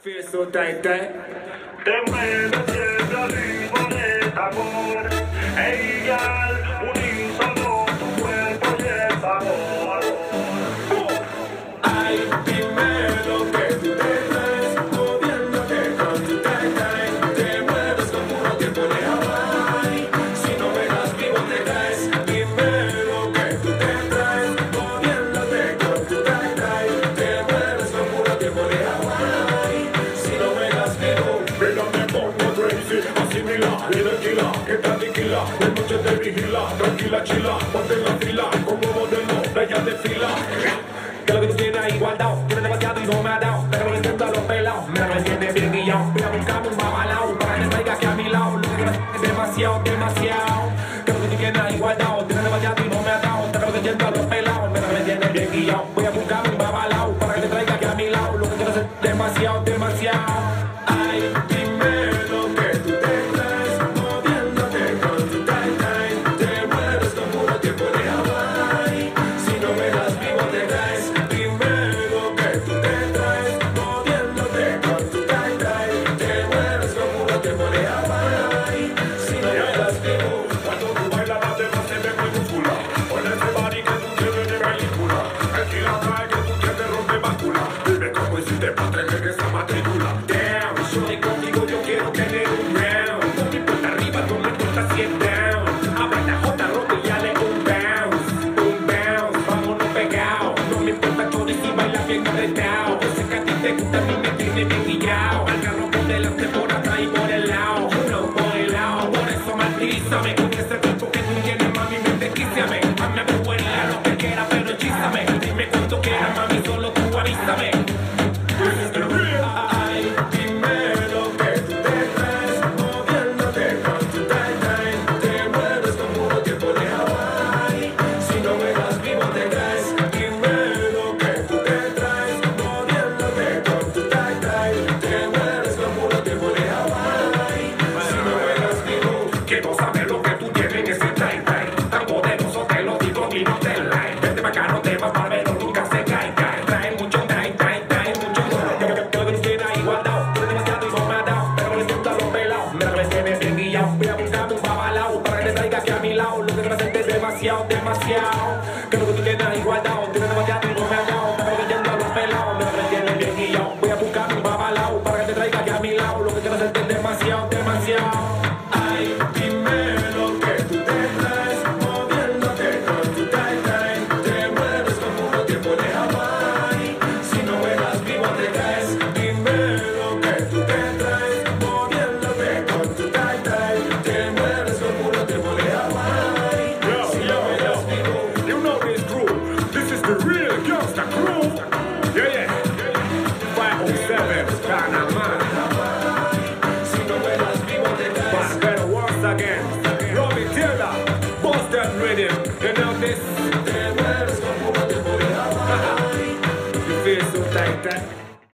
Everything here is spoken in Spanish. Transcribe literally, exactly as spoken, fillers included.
feel so tight, tight. Te mueves siempre al ritmo de tambor. Hey, girl, unísono, tu cuerpo y el sabor. Ay, dime lo que tú te traes, moviéndote con tu tight, tight. Te mueves como un tiempo de Hawaii. Si no me das vivo te caes. Dime lo que tú te traes, moviéndote con tu tight, tight. Te mueves como un tiempo de Hawaii. Si no me das vivo, Mira, me pongo crazy, asimila, líder killer, que te aniquila, de noche te vigila, tranquila, chila, ponte en la fila, como modelo, ella desfila. que lo que tú tienes ahí guardado, tienes demasiado y no me ha dado. Pero me siento a los pelados, mira, me tienes bien guillado. Voy a buscarme un babalao para que te traiga aquí a mi lado. Lo que quieres es demasiado, demasiado. Que lo que tú tienes ahí guardado, tienes demasiado y no me ha dado. Pero me siento a los pelados, mira, me tienes bien guillado. Voy a buscarme un babalao para que te traiga aquí a mi lado. Lo que quieres es demasiado, demasiado. Ay, dime lo que tú te traes, moviéndote con tu tight, tight. Te mueves como un tiempo de Hawaii. Si no me das vivo te caes. Dime lo que tú te traes, moviéndote con tu tight, tight. Te mueves como un tiempo de Hawaii. Si no me das vivo. Cuando tú bailas las demás se ven muy muscular. Con ese body que tú tienes de película. El que la trae que tú tienes rompe bácula. Dime cómo hiciste para tener esa matrícula. Damn, shorty, contigo yo quiero tener un round. No me importa arriba, no me importa si es down. Abra la jota, rompe y dale un bounce. Un bounce, vámonos pegados. No me importa todo y si baila bien apretado. Yo sé que a ti te gusta, a mí me tiene bien guillado. Al carro por delante, por atrás y por el lado. No por el lado, por eso malízame. Con ese cuerpo que tú tienes, mami, me desquíciame. Hazme buena, lo que quieras, pero hechízame. Dime cuánto quieras, mami, solo tú avísame. This is the real. Ay, dime lo que tú te traes, moviéndote con tu tight, tight. Te mueves como un tiempo de Hawaii. Si no me das vivo te caes. Dime lo que tú te traes, moviéndote con tu tight, tight. Te mueves como un tiempo de Hawaii. Si no me das vivo. Quiero saber lo que tú tienes en ese tight tight. Tan poderoso te lo digo y no te like. Vete pa' acá, no te vas para verlo, nunca se cae, cae. Trae mucho tight, tight, trae mucho que lo que tú tienes ahí guardado. Tienes demasiado y no me ha dado. Pero me siento a los pelados. Mira que me tienes bien guillado. Voy a buscarme un babalao para que te traiga aquí a mi lado. Lo que te hacer es demasiado, demasiado. Que lo que tú tienes ahí guardado. Tienes demasiado y no me ha dado. Pero me siento a los pelados. Mira que me tienes bien guillado. Voy a buscarme un babalao para que te traiga aquí a mi lado. Lo que te hacer es demasiado, demasiado. Ay, dime lo que tú te traes, moviéndote con tu tight, tight. Te mueves como un tiempo de Hawaii. Si no me das vivo te caes. Dime lo que tú te traes, moviéndote con tu tight, tight. Te mueves como un tiempo de Hawaii. Yo, Si no yo, me das vivo. yo. You know this crew. This is the real gangsta crew. Yeah, yeah. five oh seven, Panama. Si no me das vivo te caes. But better once again. Robbie Taylor, Boston Rhythm. You know this.